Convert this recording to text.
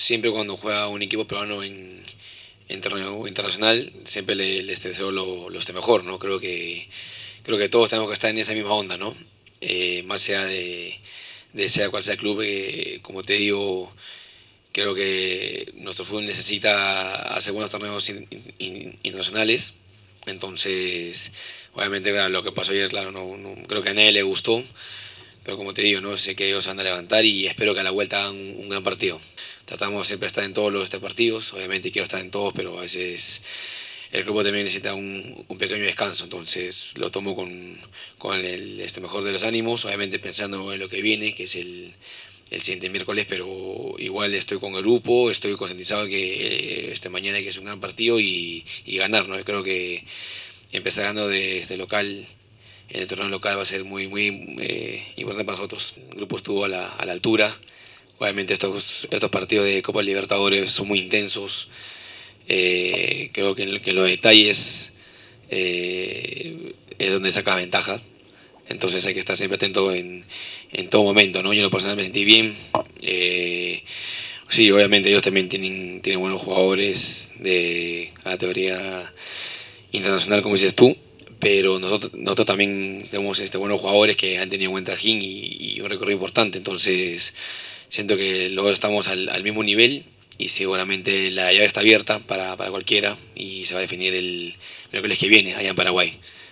siempre cuando juega un equipo peruano en torneo internacional, siempre les deseo lo esté mejor, ¿no? Creo que todos tenemos que estar en esa misma onda, ¿no? Más sea de sea cual sea el club, como te digo, creo que nuestro fútbol necesita hacer buenos torneos internacionales. Entonces, obviamente, claro, lo que pasó ayer, claro, creo que a nadie le gustó. Pero como te digo, no sé que ellos van a levantar y espero que a la vuelta hagan un gran partido. Tratamos siempre de estar en todos los partidos, obviamente quiero estar en todos, pero a veces el grupo también necesita un pequeño descanso, entonces lo tomo con el mejor de los ánimos, obviamente pensando en lo que viene, que es el siguiente miércoles, pero igual estoy con el grupo, estoy concientizado que mañana hay que hacer un gran partido y ganar, ¿no? Yo creo que empezar ganando de local en el torneo local va a ser muy importante para nosotros. El grupo estuvo a la altura. Obviamente estos partidos de Copa Libertadores son muy intensos. Creo que los detalles es donde saca ventaja. Entonces hay que estar siempre atento en todo momento, ¿no? Yo en lo personal me sentí bien. Sí, obviamente ellos también tienen buenos jugadores de categoría internacional, como dices tú, pero nosotros también tenemos buenos jugadores que han tenido buen trajín y un recorrido importante, entonces siento que luego estamos al mismo nivel y seguramente la llave está abierta para cualquiera y se va a definir el miércoles que viene allá en Paraguay.